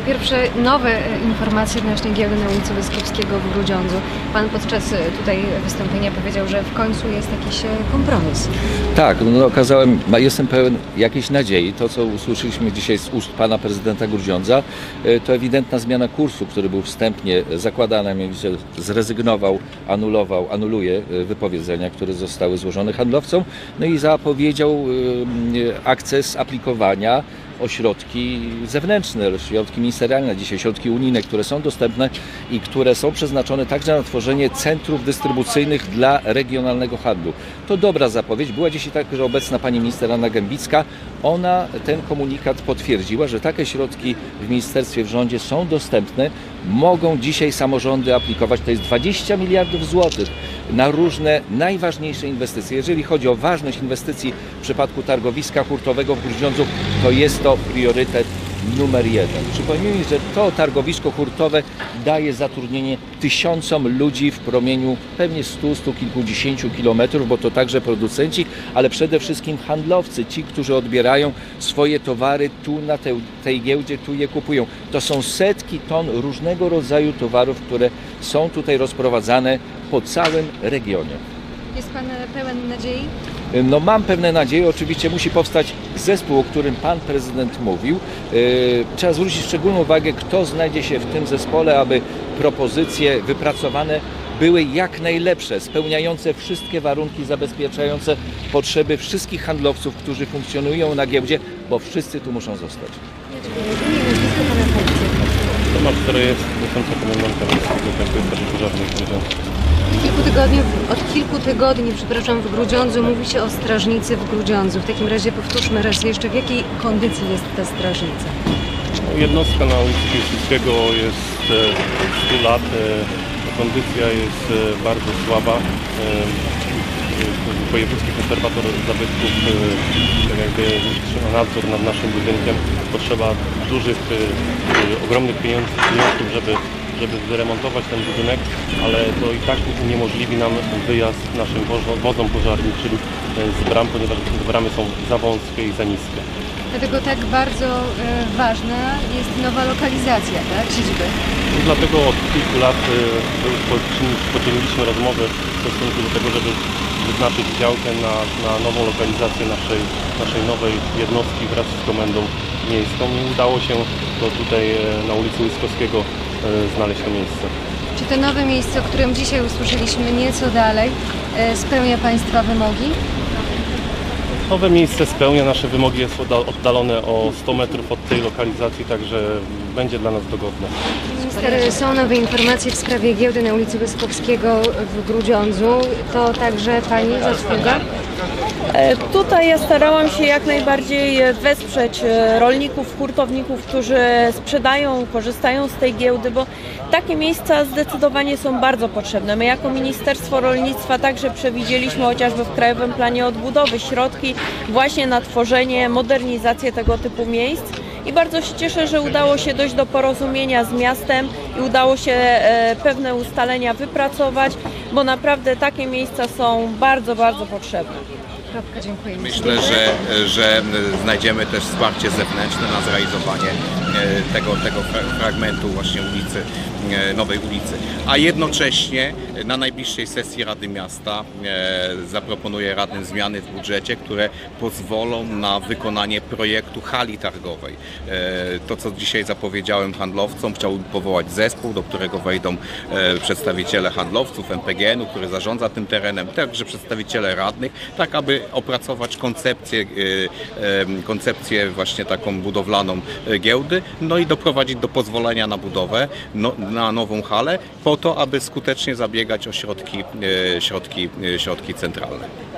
Pierwsze nowe informacje odnośnie giełdy na ulicy Wyskowskiego w Grudziądzu. Pan podczas tutaj wystąpienia powiedział, że w końcu jest jakiś kompromis. Tak, jestem pełen jakiejś nadziei. To, co usłyszeliśmy dzisiaj z ust pana prezydenta Grudziądza, to ewidentna zmiana kursu, który był wstępnie zakładany, mianowicie zrezygnował, anuluje wypowiedzenia, które zostały złożone handlowcom, no i zapowiedział akces aplikowania o środki zewnętrzne, środki ministerialne, dzisiaj środki unijne, które są dostępne i które są przeznaczone także na tworzenie centrów dystrybucyjnych dla regionalnego handlu. To dobra zapowiedź. Była dzisiaj także obecna pani minister Anna Gembicka. Ona ten komunikat potwierdziła, że takie środki w ministerstwie, w rządzie są dostępne. Mogą dzisiaj samorządy aplikować. To jest 20 miliardów złotych na różne najważniejsze inwestycje. Jeżeli chodzi o ważność inwestycji w przypadku targowiska hurtowego w Grudziądzu, to jest to priorytet numer 1. Przypomnijmy, że to targowisko hurtowe daje zatrudnienie tysiącom ludzi w promieniu pewnie 100 kilkudziesięciu kilometrów, bo to także producenci, ale przede wszystkim handlowcy, ci, którzy odbierają swoje towary tu na tej giełdzie, tu je kupują. To są setki ton różnego rodzaju towarów, które są tutaj rozprowadzane po całym regionie. Jest pan pełen nadziei? No, mam pewne nadzieje. Oczywiście musi powstać zespół, o którym pan prezydent mówił. Trzeba zwrócić szczególną uwagę, kto znajdzie się w tym zespole, aby propozycje wypracowane były jak najlepsze, spełniające wszystkie warunki, zabezpieczające potrzeby wszystkich handlowców, którzy funkcjonują na giełdzie, bo wszyscy tu muszą zostać. Tomasz Strojewski, dostępca komendanta Miejskiego Straży Pożarnej w Grudziądzu. Od kilku tygodni, w Grudziądzu mówi się o strażnicy w Grudziądzu. W takim razie powtórzmy raz jeszcze, w jakiej kondycji jest ta strażnica? Jednostka na ulicy Piłsudskiego jest 100 lat. Kondycja jest bardzo słaba. Wojewódzki konserwator zabytków tak jakby trzyma nadzór nad naszym budynkiem. Potrzeba ogromnych pieniądzów, żeby wyremontować ten budynek, ale to i tak uniemożliwi nam wyjazd naszym wozom pożarniczym z bram, ponieważ bramy są za wąskie i za niskie. Dlatego tak bardzo ważna jest nowa lokalizacja, tak? Siedziby. Dlatego od kilku lat podjęliśmy rozmowy w stosunku do tego, żeby wyznaczyć działkę na nową lokalizację naszej nowej jednostki wraz z komendą miejską. I udało się to tutaj na ulicy Łyskowskiego znaleźć to miejsce. Czy to nowe miejsce, o którym dzisiaj usłyszeliśmy nieco dalej, spełnia Państwa wymogi? Nowe miejsce spełnia nasze wymogi, jest oddalone o 100 metrów od tej lokalizacji, także będzie dla nas dogodne. Minister, są nowe informacje w sprawie giełdy na ulicy Wyskowskiego w Grudziądzu. To także Pani zasługa? Tutaj ja starałam się jak najbardziej wesprzeć rolników, hurtowników, którzy sprzedają, korzystają z tej giełdy, bo takie miejsca zdecydowanie są bardzo potrzebne. My jako Ministerstwo Rolnictwa także przewidzieliśmy chociażby w Krajowym Planie Odbudowy środki właśnie na tworzenie, modernizację tego typu miejsc. I bardzo się cieszę, że udało się dojść do porozumienia z miastem i udało się pewne ustalenia wypracować, bo naprawdę takie miejsca są bardzo, bardzo potrzebne. Dziękuję. Myślę, że znajdziemy też wsparcie zewnętrzne na zrealizowanie tego fragmentu właśnie nowej ulicy. A jednocześnie na najbliższej sesji Rady Miasta zaproponuję radnym zmiany w budżecie, które pozwolą na wykonanie projektu hali targowej. To, co dzisiaj zapowiedziałem handlowcom, chciałbym powołać zespół, do którego wejdą przedstawiciele handlowców, MPGN-u, który zarządza tym terenem, także przedstawiciele radnych, tak aby opracować koncepcję właśnie taką budowlaną giełdy, no i doprowadzić do pozwolenia na budowę, na nową halę, po to, aby skutecznie zabiegać o środki centralne.